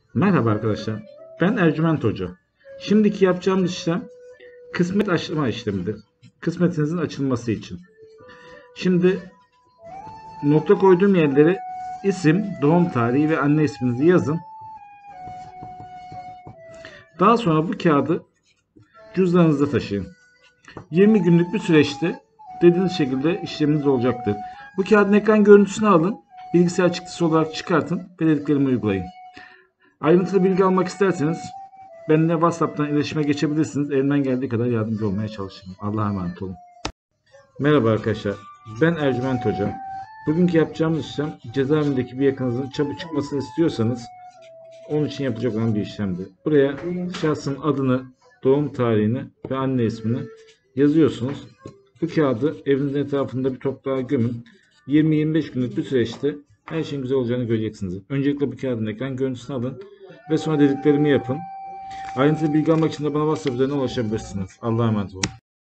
Merhaba arkadaşlar. Ben Ercüment Hoca. Şimdiki yapacağımız işlem kısmet açma işlemidir. Kısmetinizin açılması için. Şimdi nokta koyduğum yerlere isim, doğum tarihi ve anne isminizi yazın. Daha sonra bu kağıdı cüzdanınızda taşıyın. 20 günlük bir süreçte dediğiniz şekilde işleminiz olacaktır. Bu kağıdın ekran görüntüsünü alın, bilgisayar çıktısı olarak çıkartın ve dediklerimi uygulayın. Ayrıntılı bilgi almak isterseniz benimle WhatsApp'tan iletişime geçebilirsiniz. Elimden geldiği kadar yardımcı olmaya çalışırım. Allah'a emanet olun. Merhaba arkadaşlar. Ben Ercüment Hoca. Bugünkü yapacağımız işlem cezaevindeki bir yakınızın çabuk çıkmasını istiyorsanız onun için yapılacak olan bir işlemdir. Buraya şahsın adını, doğum tarihini ve anne ismini yazıyorsunuz. Bu kağıdı evinizin etrafında bir toprağa gömün. 20-25 günlük bir süreçte her şeyin güzel olacağını göreceksiniz. Öncelikle bu kağıdın ekran görüntüsünü alın ve sonra dediklerimi yapın. Ayrıntılı bilgi almak için de bana WhatsApp üzerinden ulaşabilirsiniz. Allah'a emanet olun.